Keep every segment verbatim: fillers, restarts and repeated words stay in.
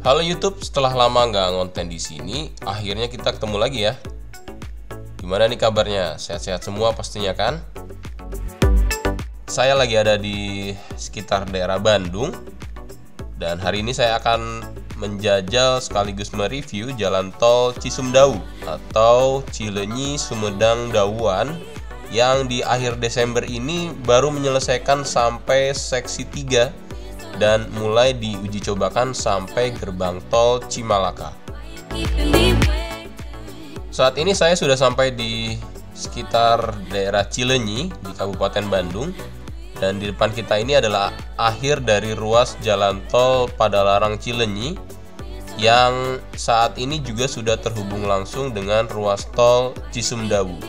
Halo YouTube, setelah lama nggak ngonten di sini, akhirnya kita ketemu lagi ya. Gimana nih kabarnya? Sehat-sehat semua pastinya kan? Saya lagi ada di sekitar daerah Bandung, dan hari ini saya akan menjajal sekaligus mereview jalan tol Cisumdawu atau Cileunyi Sumedang Dawuan yang di akhir Desember ini baru menyelesaikan sampai seksi tiga dan mulai diuji cobakan sampai gerbang tol Cimalaka. Saat ini saya sudah sampai di sekitar daerah Cileunyi di Kabupaten Bandung, dan di depan kita ini adalah akhir dari ruas jalan tol Padalarang Cileunyi yang saat ini juga sudah terhubung langsung dengan ruas tol Cisumdawu.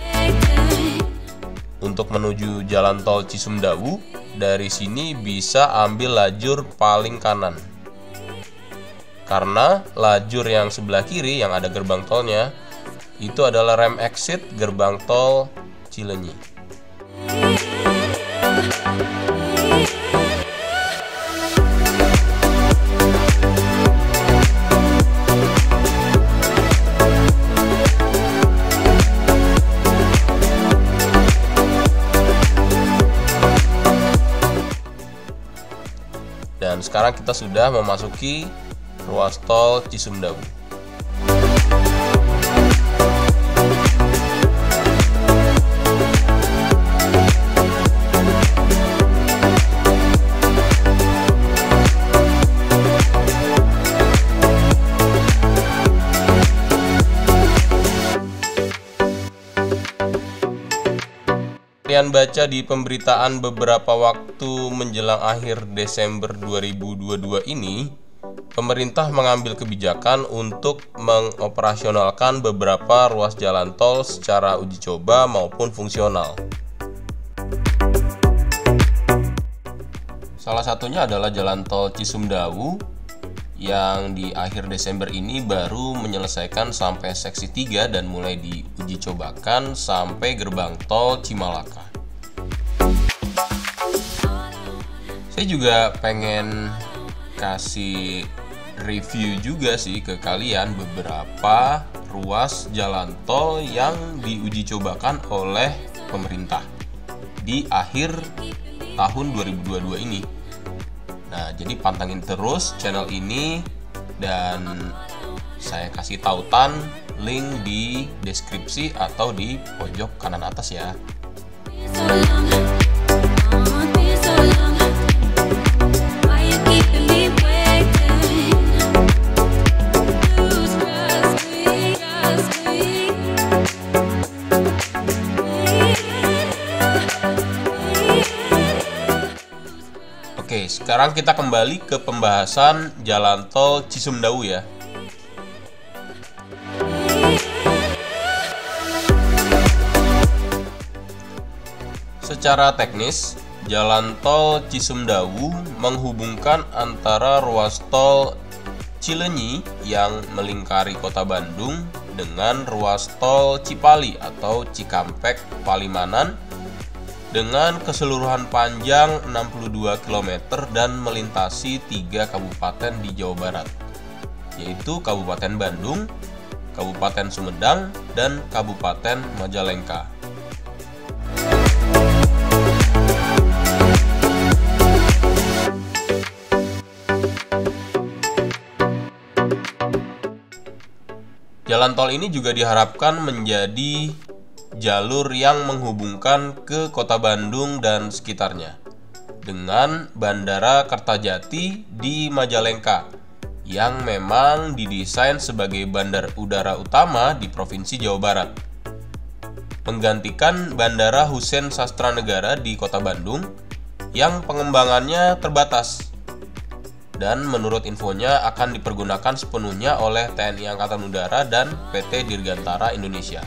Untuk menuju jalan tol Cisumdawu, dari sini bisa ambil lajur paling kanan. Karena lajur yang sebelah kiri yang ada gerbang tolnya itu adalah rem exit gerbang tol Cileunyi. Dan sekarang kita sudah memasuki ruas tol Cisumdawu. Kalian baca di pemberitaan beberapa waktu menjelang akhir Desember dua ribu dua puluh dua ini, pemerintah mengambil kebijakan untuk mengoperasionalkan beberapa ruas jalan tol secara uji coba maupun fungsional. Salah satunya adalah jalan tol Cisumdawu yang di akhir Desember ini baru menyelesaikan sampai seksi tiga dan mulai diuji cobakan sampai gerbang tol Cimalaka. Saya juga pengen kasih review juga sih ke kalian beberapa ruas jalan tol yang diuji cobakan oleh pemerintah di akhir tahun dua ribu dua puluh dua ini. Nah, jadi pantengin terus channel ini dan saya kasih tautan link di deskripsi atau di pojok kanan atas ya. Oke, sekarang kita kembali ke pembahasan jalan tol Cisumdawu ya. Secara teknis, jalan tol Cisumdawu menghubungkan antara ruas tol Cileunyi yang melingkari kota Bandung dengan ruas tol Cipali atau Cikampek Palimanan dengan keseluruhan panjang enam puluh dua kilometer dan melintasi tiga kabupaten di Jawa Barat, yaitu Kabupaten Bandung, Kabupaten Sumedang, dan Kabupaten Majalengka. Jalan tol ini juga diharapkan menjadi jalur yang menghubungkan ke kota Bandung dan sekitarnya dengan Bandara Kertajati di Majalengka yang memang didesain sebagai bandar udara utama di Provinsi Jawa Barat, menggantikan Bandara Husein Sastranegara di kota Bandung yang pengembangannya terbatas dan menurut infonya akan dipergunakan sepenuhnya oleh T N I Angkatan Udara dan P T Dirgantara Indonesia.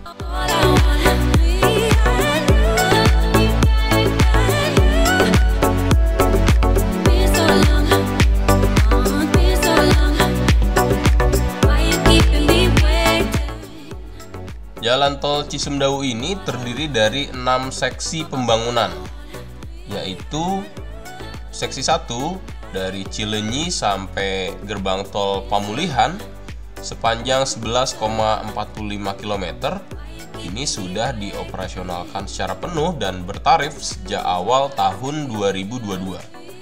Jalan tol Cisumdawu ini terdiri dari enam seksi pembangunan, yaitu seksi satu dari Cileunyi sampai gerbang tol Pamulihan sepanjang sebelas koma empat lima kilometer ini sudah dioperasionalkan secara penuh dan bertarif sejak awal tahun dua ribu dua puluh dua.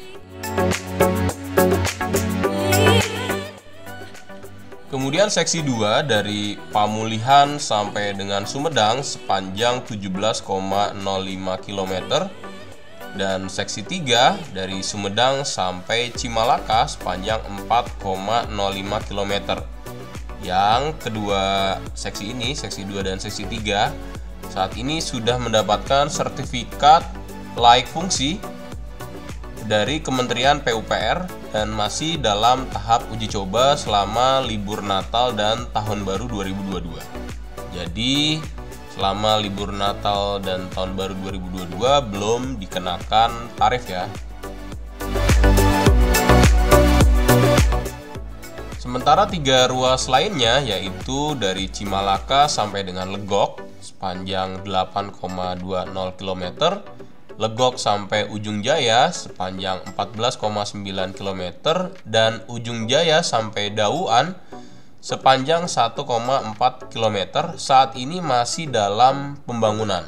Kemudian seksi dua dari Pamulihan sampai dengan Sumedang sepanjang tujuh belas koma nol lima kilometer dan seksi tiga dari Sumedang sampai Cimalaka sepanjang empat koma nol lima kilometer. Yang kedua seksi ini, seksi dua dan seksi tiga, saat ini sudah mendapatkan sertifikat layak fungsi dari Kementerian P U P R dan masih dalam tahap uji coba selama libur Natal dan Tahun Baru dua ribu dua puluh dua. Jadi selama libur Natal dan Tahun Baru dua ribu dua puluh dua belum dikenakan tarif ya. Sementara tiga ruas lainnya yaitu dari Cimalaka sampai dengan Legok sepanjang delapan koma dua nol kilometer, Legok sampai Ujung Jaya sepanjang empat belas koma sembilan kilometer, dan Ujung Jaya sampai Dauan sepanjang satu koma empat kilometer saat ini masih dalam pembangunan.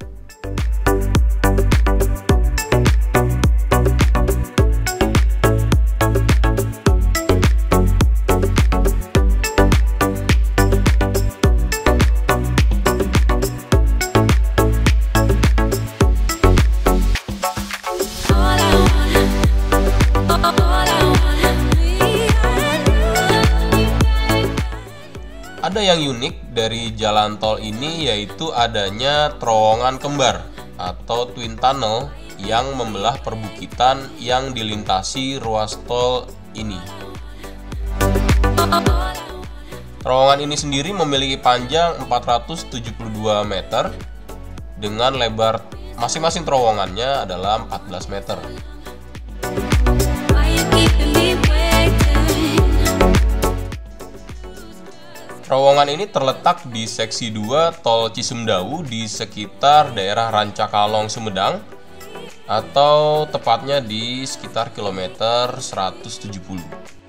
Ada yang unik dari jalan tol ini yaitu adanya terowongan kembar atau twin tunnel yang membelah perbukitan yang dilintasi ruas tol ini. Terowongan ini sendiri memiliki panjang empat ratus tujuh puluh dua meter dengan lebar masing-masing terowongannya adalah empat belas meter. Terowongan ini terletak di seksi dua tol Cisumdawu di sekitar daerah Rancakalong, Sumedang, atau tepatnya di sekitar kilometer seratus tujuh puluh.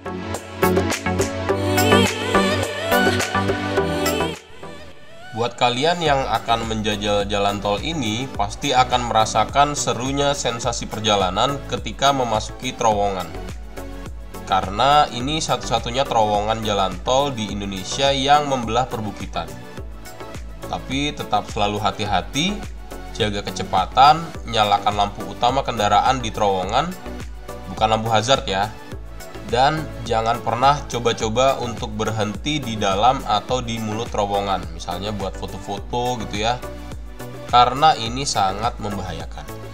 Buat kalian yang akan menjajal jalan tol ini, pasti akan merasakan serunya sensasi perjalanan ketika memasuki terowongan. Karena ini satu-satunya terowongan jalan tol di Indonesia yang membelah perbukitan. Tapi tetap selalu hati-hati, jaga kecepatan, nyalakan lampu utama kendaraan di terowongan, bukan lampu hazard ya. Dan jangan pernah coba-coba untuk berhenti di dalam atau di mulut terowongan, misalnya buat foto-foto gitu ya. Karena ini sangat membahayakan.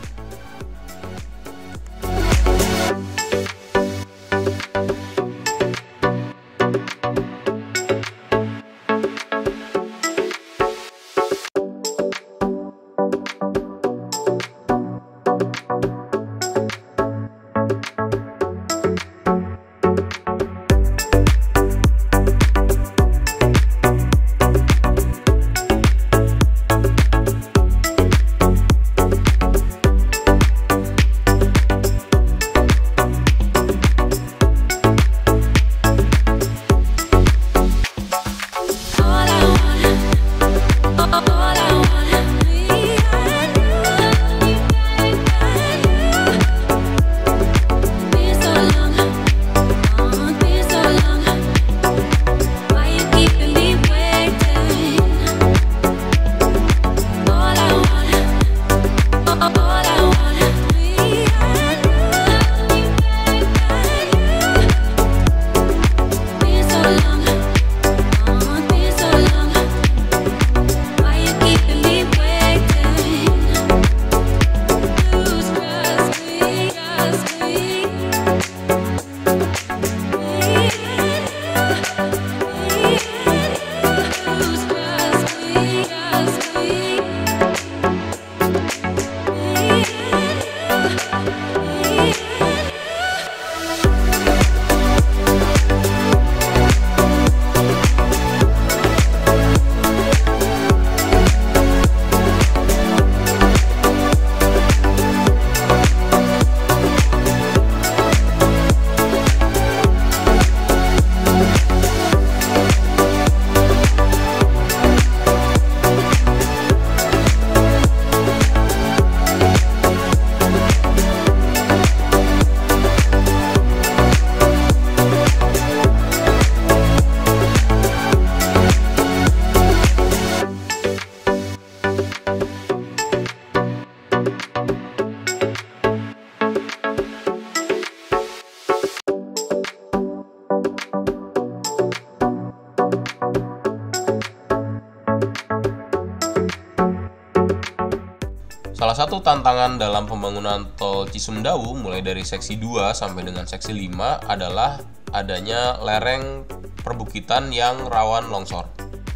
Salah satu tantangan dalam pembangunan tol Cisumdawu mulai dari seksi dua sampai dengan seksi lima adalah adanya lereng perbukitan yang rawan longsor.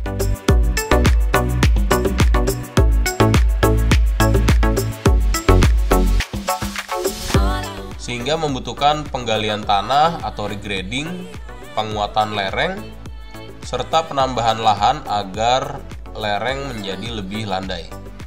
Sehingga membutuhkan penggalian tanah atau regrading, penguatan lereng, serta penambahan lahan agar lereng menjadi lebih landai.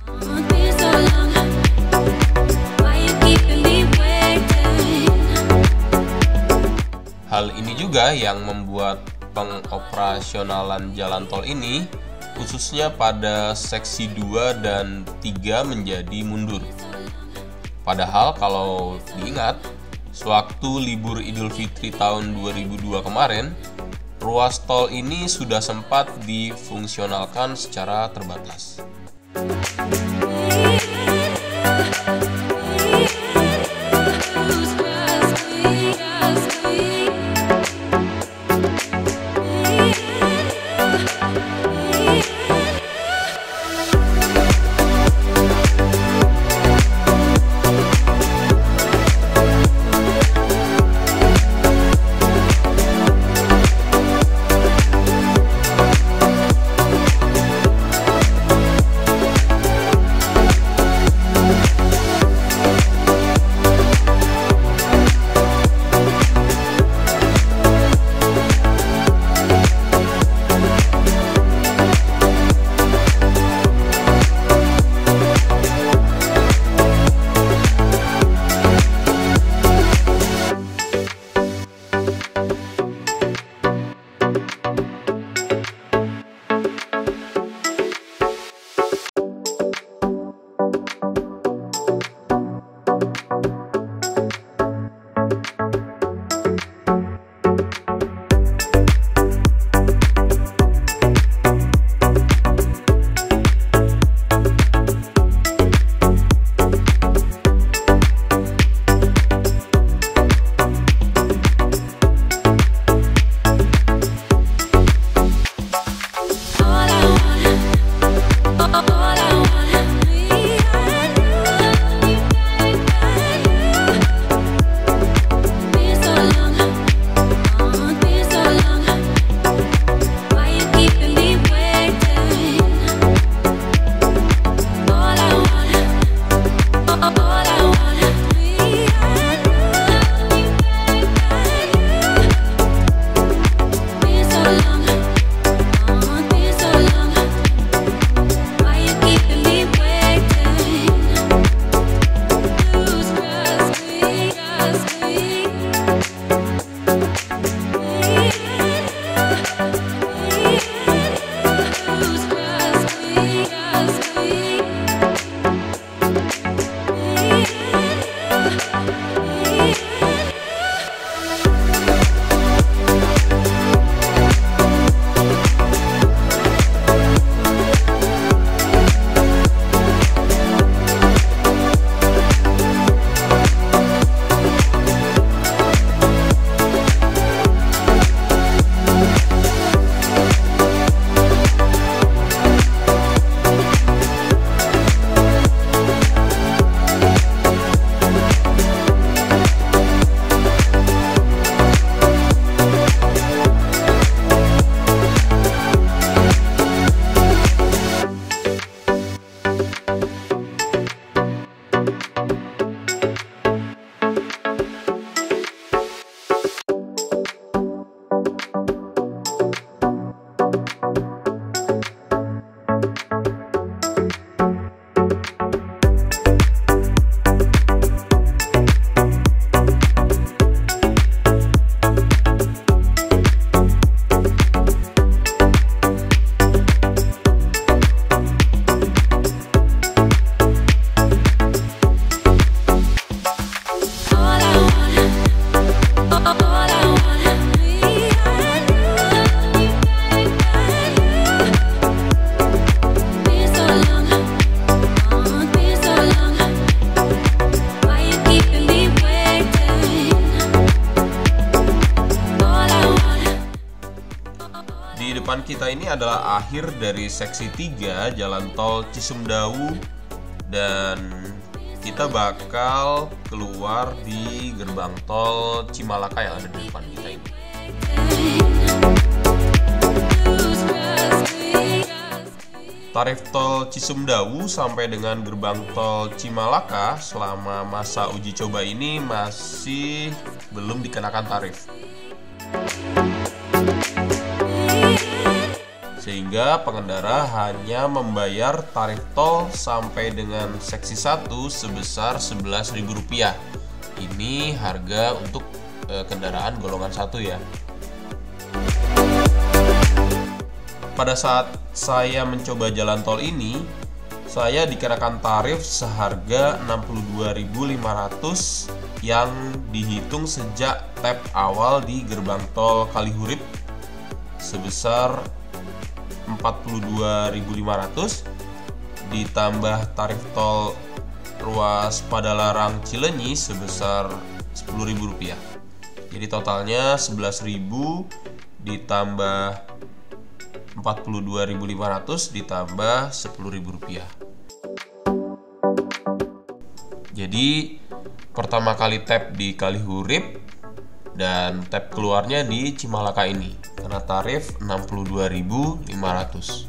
Hal ini juga yang membuat pengoperasionalan jalan tol ini, khususnya pada seksi dua dan tiga, menjadi mundur. Padahal kalau diingat, sewaktu libur Idul Fitri tahun dua ribu dua kemarin, ruas tol ini sudah sempat difungsionalkan secara terbatas. depan kita ini adalah akhir dari seksi tiga Jalan Tol Cisumdawu dan kita bakal keluar di gerbang tol Cimalaka yang ada di depan kita ini. Tarif tol Cisumdawu sampai dengan gerbang tol Cimalaka selama masa uji coba ini masih belum dikenakan tarif. Sehingga pengendara hanya membayar tarif tol sampai dengan seksi satu sebesar sebelas ribu rupiah. Ini harga untuk e, kendaraan golongan satu ya. Pada saat saya mencoba jalan tol ini, saya dikenakan tarif seharga enam puluh dua ribu lima ratus yang dihitung sejak tap awal di gerbang tol Kalihurip sebesar empat puluh dua ribu lima ratus ditambah tarif tol ruas Padalarang Cileunyi sebesar sepuluh ribu rupiah. Jadi totalnya sebelas ribu ditambah empat puluh dua ribu lima ratus ditambah sepuluh ribu rupiah. Jadi pertama kali tap di Kalihurip dan tap keluarnya di Cimalaka ini karena tarif enam puluh dua ribu lima ratus.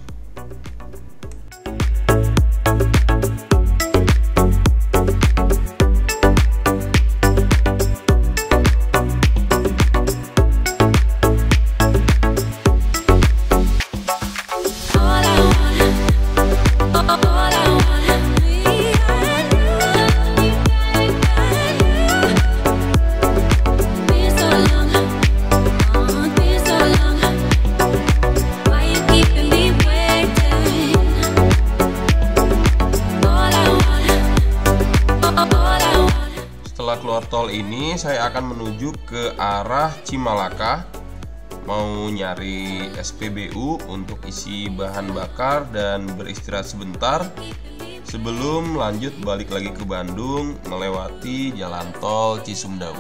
Setelah keluar tol ini, saya akan menuju ke arah Cimalaka, mau nyari S P B U untuk isi bahan bakar dan beristirahat sebentar sebelum lanjut balik lagi ke Bandung melewati jalan tol Cisumdawu.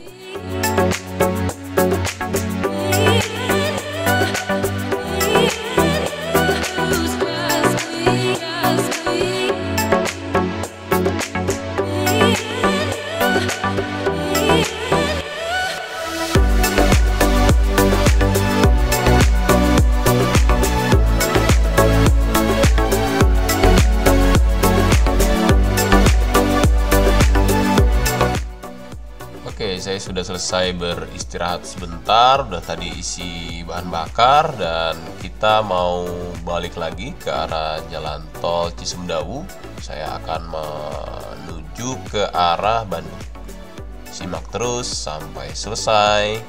Oke, saya sudah selesai beristirahat sebentar, udah tadi isi bahan bakar dan kita mau balik lagi ke arah jalan tol Cisumdawu. Saya akan menuju ke arah Bandung. Simak terus sampai selesai.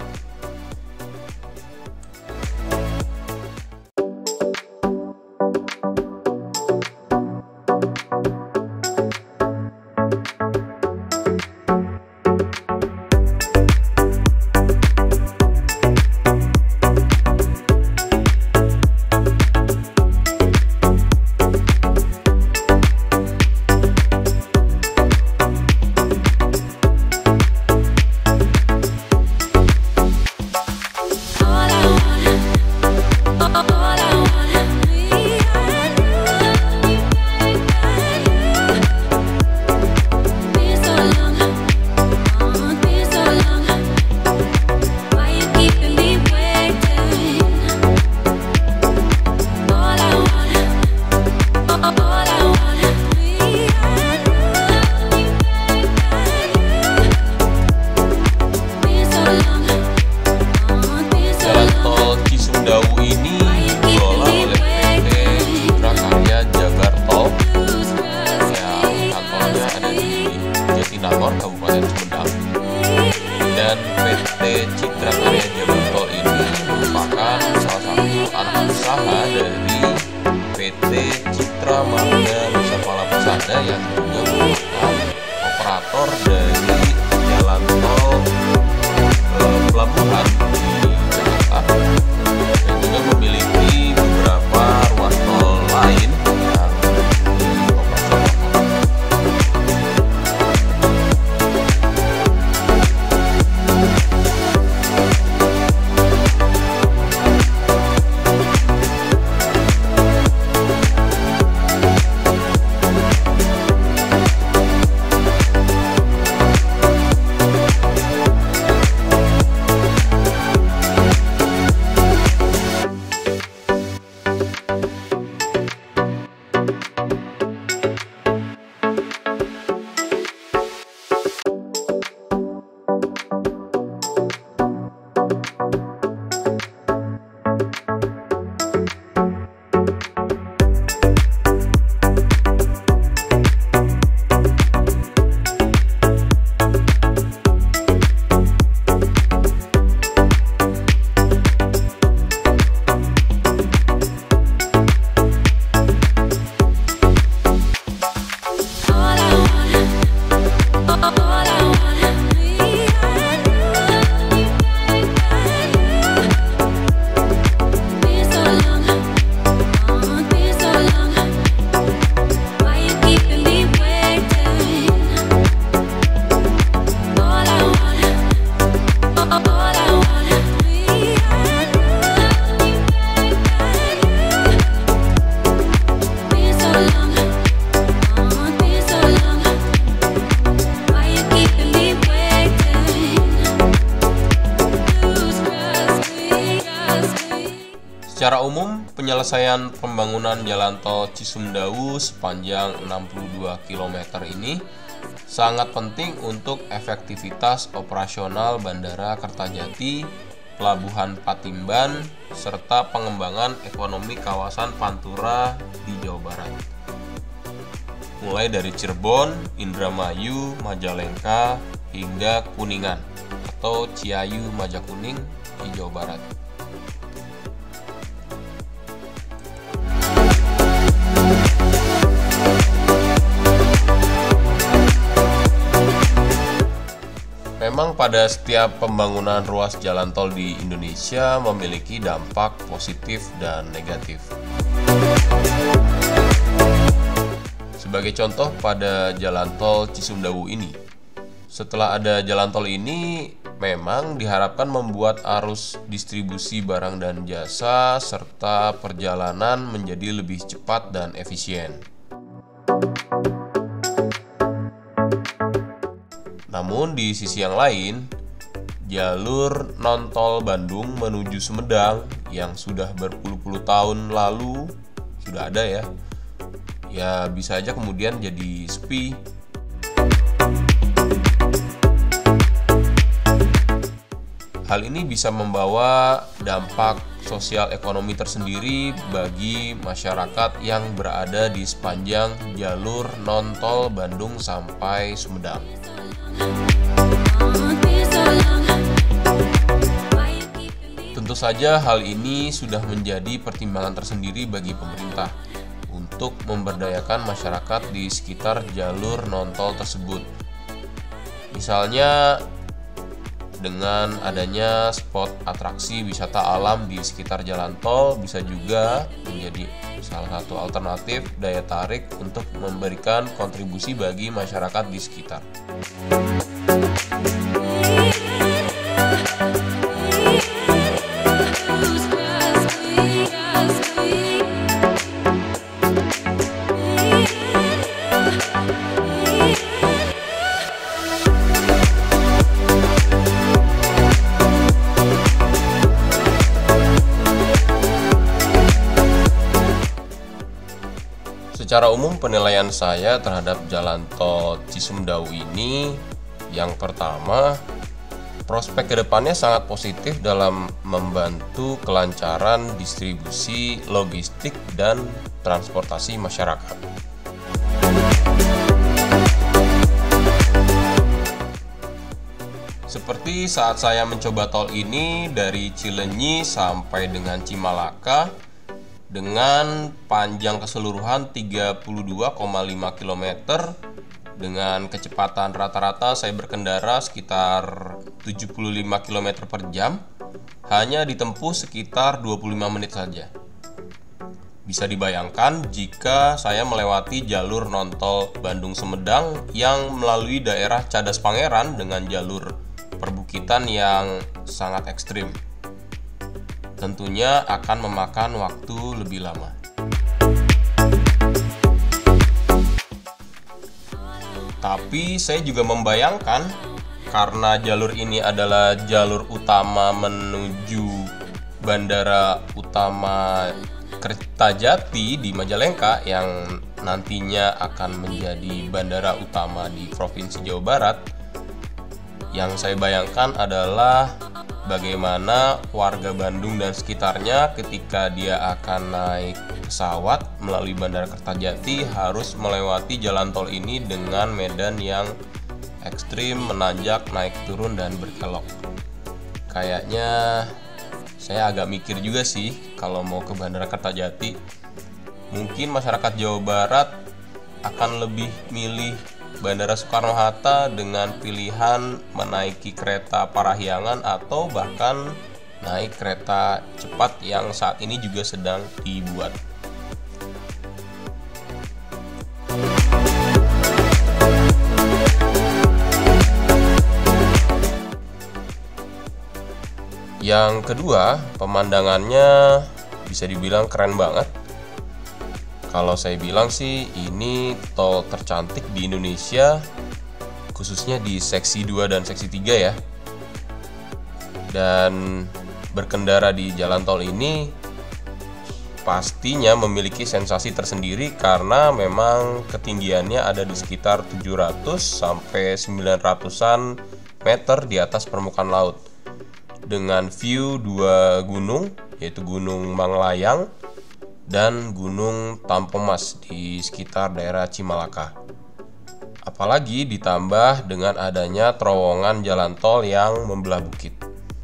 Kabupaten Sumedang, dan P T Citra Karya Jabar Tol ini merupakan salah satu anak usaha dari P T Citra Marga Nusa Pala Persada yang juga merupakan operator dari jalan tol eh, pelabuhan di Jakarta dan juga memiliki beberapa ruas tol lain yang Secara umum, penyelesaian pembangunan jalan tol Cisumdawu sepanjang enam puluh dua kilometer ini sangat penting untuk efektivitas operasional Bandara Kertajati, Pelabuhan Patimban, serta pengembangan ekonomi kawasan Pantura di Jawa Barat. Mulai dari Cirebon, Indramayu, Majalengka, hingga Kuningan atau Ciayu Majakuning di Jawa Barat. Memang pada setiap pembangunan ruas jalan tol di Indonesia memiliki dampak positif dan negatif. Sebagai contoh pada jalan tol Cisumdawu ini, setelah ada jalan tol ini, memang diharapkan membuat arus distribusi barang dan jasa serta perjalanan menjadi lebih cepat dan efisien. Namun di sisi yang lain, jalur non-tol Bandung menuju Sumedang yang sudah berpuluh-puluh tahun lalu sudah ada ya, ya bisa aja kemudian jadi sepi. Hal ini bisa membawa dampak sosial ekonomi tersendiri bagi masyarakat yang berada di sepanjang jalur non-tol Bandung sampai Sumedang. Tentu saja hal ini sudah menjadi pertimbangan tersendiri bagi pemerintah untuk memberdayakan masyarakat di sekitar jalur non-tol tersebut. Misalnya dengan adanya spot atraksi wisata alam di sekitar jalan tol bisa juga menjadi salah satu alternatif daya tarik untuk memberikan kontribusi bagi masyarakat di sekitar. Secara umum penilaian saya terhadap jalan tol Cisumdawu ini, yang pertama, prospek kedepannya sangat positif dalam membantu kelancaran distribusi logistik dan transportasi masyarakat. Seperti saat saya mencoba tol ini dari Cileunyi sampai dengan Cimalaka, dengan panjang keseluruhan tiga puluh dua koma lima kilometer dengan kecepatan rata-rata saya berkendara sekitar tujuh puluh lima kilometer per jam, hanya ditempuh sekitar dua puluh lima menit saja. Bisa dibayangkan jika saya melewati jalur non-tol Bandung Sumedang yang melalui daerah Cadas Pangeran dengan jalur perbukitan yang sangat ekstrim. Tentunya akan memakan waktu lebih lama. Tapi saya juga membayangkan karena jalur ini adalah jalur utama menuju Bandara Utama Kertajati di Majalengka yang nantinya akan menjadi bandara utama di Provinsi Jawa Barat. Yang saya bayangkan adalah bagaimana warga Bandung dan sekitarnya ketika dia akan naik pesawat melalui Bandara Kertajati harus melewati jalan tol ini dengan medan yang ekstrim, menanjak, naik turun, dan berkelok. Kayaknya saya agak mikir juga sih kalau mau ke Bandara Kertajati. Mungkin masyarakat Jawa Barat akan lebih milih Bandara Soekarno-Hatta dengan pilihan menaiki kereta Parahyangan atau bahkan naik kereta cepat yang saat ini juga sedang dibuat. Yang kedua, pemandangannya bisa dibilang keren banget. Kalau saya bilang sih ini tol tercantik di Indonesia, khususnya di seksi dua dan seksi tiga ya. Dan berkendara di jalan tol ini pastinya memiliki sensasi tersendiri karena memang ketinggiannya ada di sekitar tujuh ratus sampai sembilan ratusan meter di atas permukaan laut, dengan view dua gunung, yaitu Gunung Manglayang dan Gunung Tampomas di sekitar daerah Cimalaka. Apalagi ditambah dengan adanya terowongan jalan tol yang membelah bukit.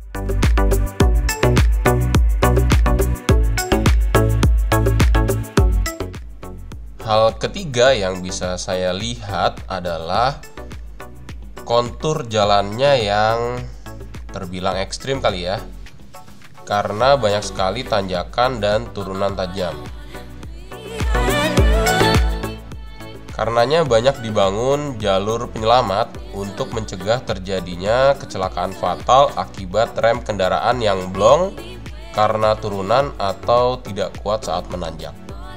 Hal ketiga yang bisa saya lihat adalah kontur jalannya yang terbilang ekstrim kali ya, karena banyak sekali tanjakan dan turunan tajam. Karenanya banyak dibangun jalur penyelamat untuk mencegah terjadinya kecelakaan fatal akibat rem kendaraan yang blong karena turunan atau tidak kuat saat menanjak.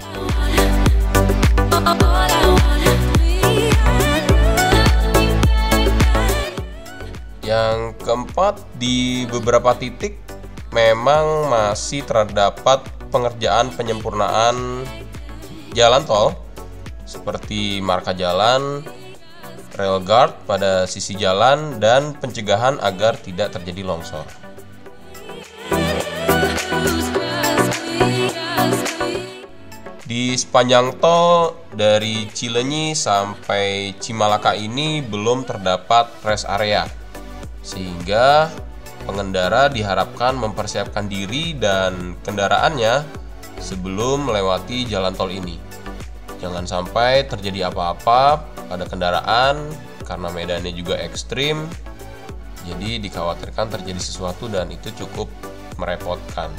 Yang keempat, di beberapa titik memang masih terdapat pengerjaan penyempurnaan jalan tol seperti marka jalan, rail guard pada sisi jalan, dan pencegahan agar tidak terjadi longsor. Di sepanjang tol dari Cileunyi sampai Cimalaka ini belum terdapat rest area, sehingga pengendara diharapkan mempersiapkan diri dan kendaraannya sebelum melewati jalan tol ini. Jangan sampai terjadi apa-apa pada kendaraan karena medannya juga ekstrim, jadi dikhawatirkan terjadi sesuatu dan itu cukup merepotkan.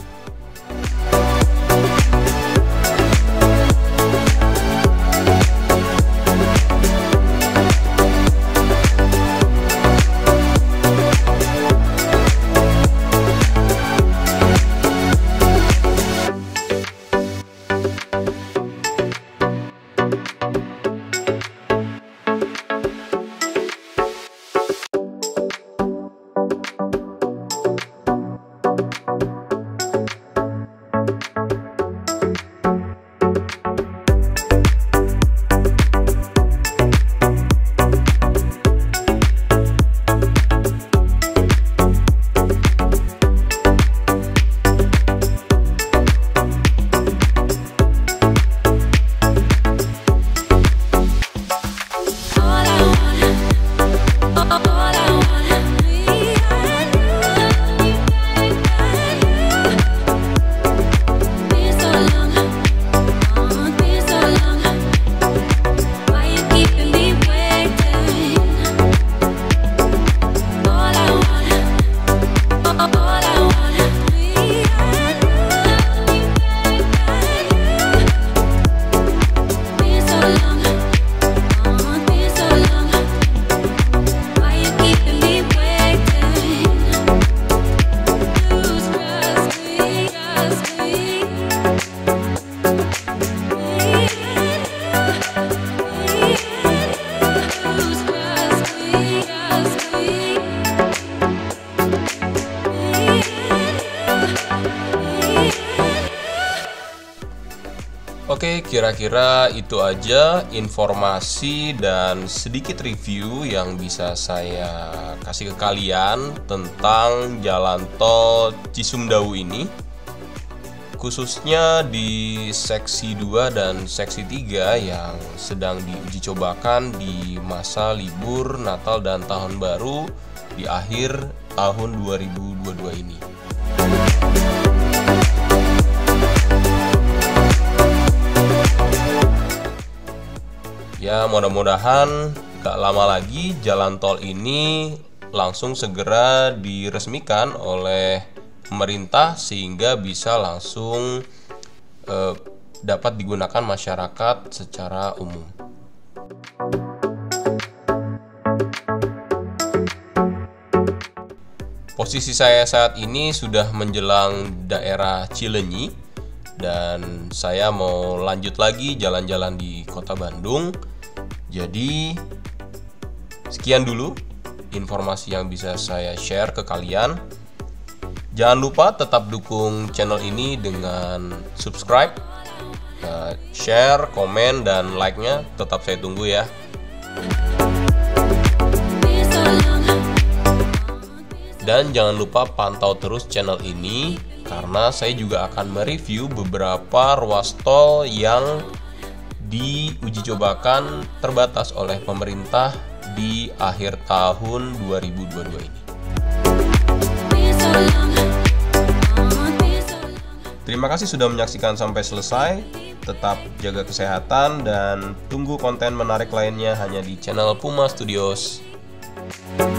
Oke, kira-kira itu aja informasi dan sedikit review yang bisa saya kasih ke kalian tentang jalan tol Cisumdawu ini, khususnya di seksi dua dan seksi tiga yang sedang diuji cobakan di masa libur Natal dan Tahun Baru di akhir tahun dua ribu dua puluh dua ini. Ya, mudah-mudahan gak lama lagi jalan tol ini langsung segera diresmikan oleh pemerintah sehingga bisa langsung eh, dapat digunakan masyarakat secara umum. Posisi saya saat ini sudah menjelang daerah Cileunyi dan saya mau lanjut lagi jalan-jalan di Kota Bandung. Jadi sekian dulu informasi yang bisa saya share ke kalian. Jangan lupa tetap dukung channel ini dengan subscribe, uh, share, komen, dan like-nya tetap saya tunggu ya. Dan jangan lupa pantau terus channel ini karena saya juga akan mereview beberapa ruas tol yang diuji cobakan terbatas oleh pemerintah di akhir tahun dua ribu dua puluh dua ini. Terima kasih sudah menyaksikan sampai selesai. Tetap jaga kesehatan dan tunggu konten menarik lainnya hanya di channel Puma Studios.